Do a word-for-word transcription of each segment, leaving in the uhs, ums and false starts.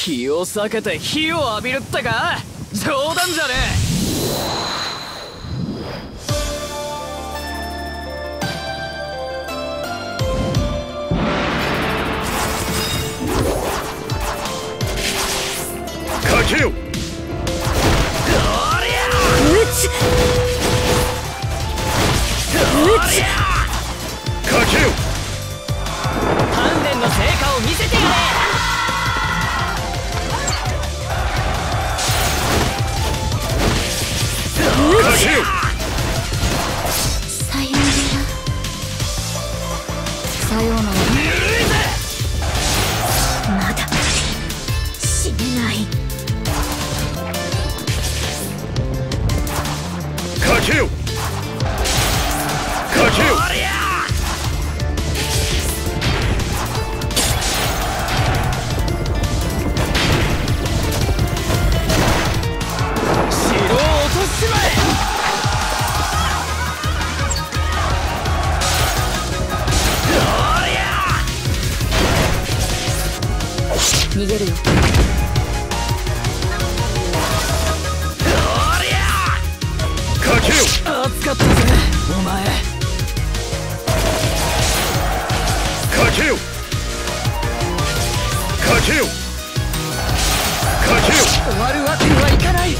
気を避けて火を浴びるってか？冗談じゃねえ。 かけよ。かけよ。 鍛錬の成果を見せてやれ。 かけよ。 さようなら。さようなら。まだ死ねない。 かけよ。かけよ。 逃げるよ。 かけよ。 熱かったぜお前。 かけよ。かけよ。かけよ。 終わるわけにはいかない。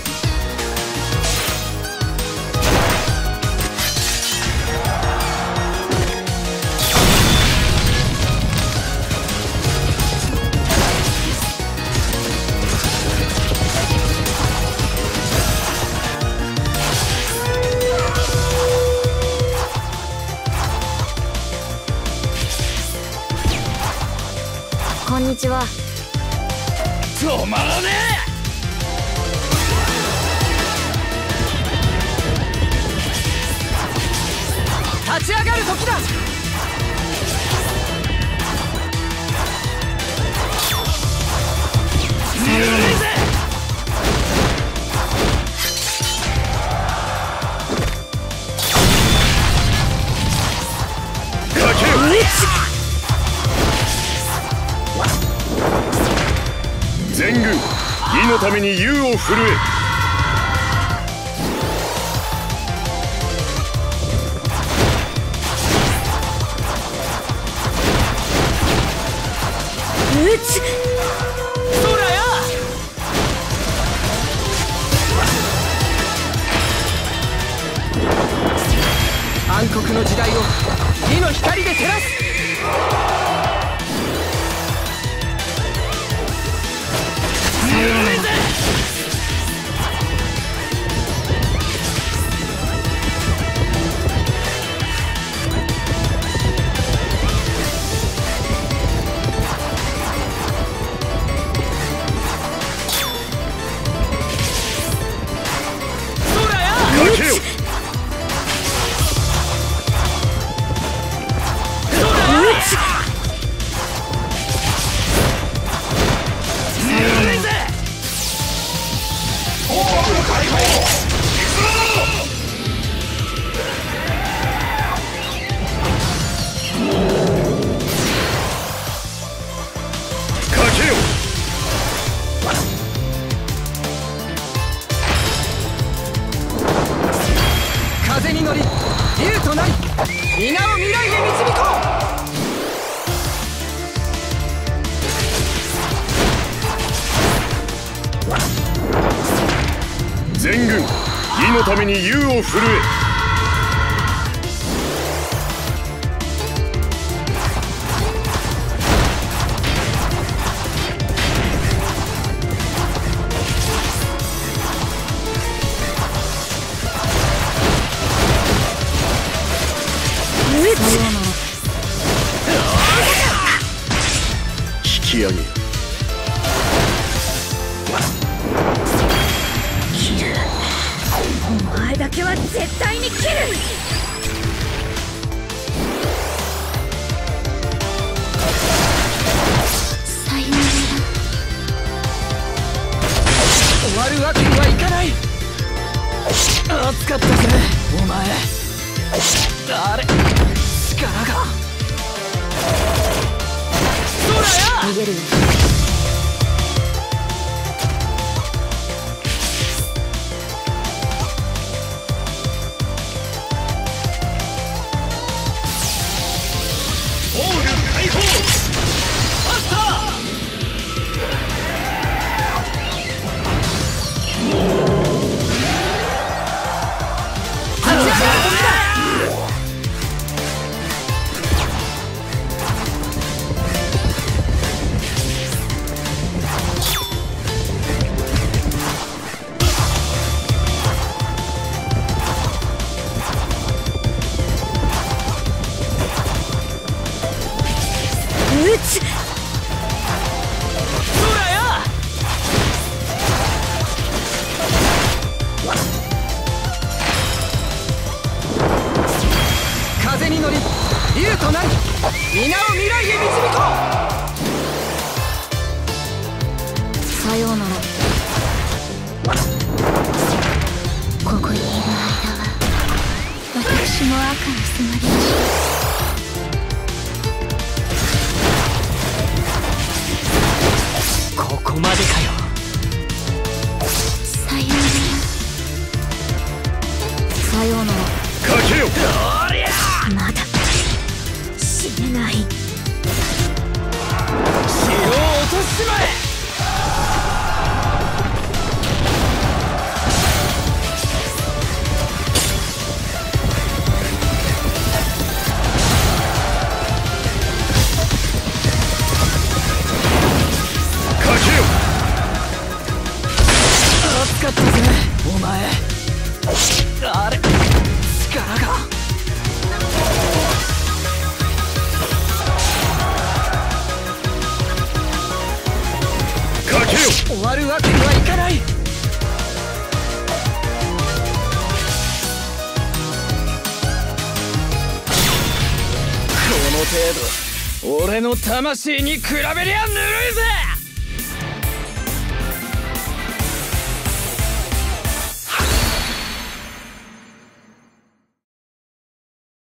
こんにちは。 止まらねえ。立ち上がる時だ。ぬるいぜ。 かけよ。全軍義のために勇を振るえ。 うつそらや。暗黒の時代を義の光で照らす。 かけよ。 風に乗り竜となり皆を未来へ導こう。全軍義のために勇を振るえ。引き上げ。 切る。お前だけは絶対に切る。さようなら。 終わるわけにはいかない。熱かったぜお前。あれ力が。そらや。 逃げるよ。 もない。皆を未来へ導こう。 さようなら。ここにいる間は私も赤に染まりました。 ここまでかよ。 さようなら。さようなら。 かけよ。 おりゃまだ死ねない。 城を落としちまえ。熱かったぜお前。あれ力がかけよ。 終わるわけにはいかない。この程度俺の魂に比べりゃぬるいぜ。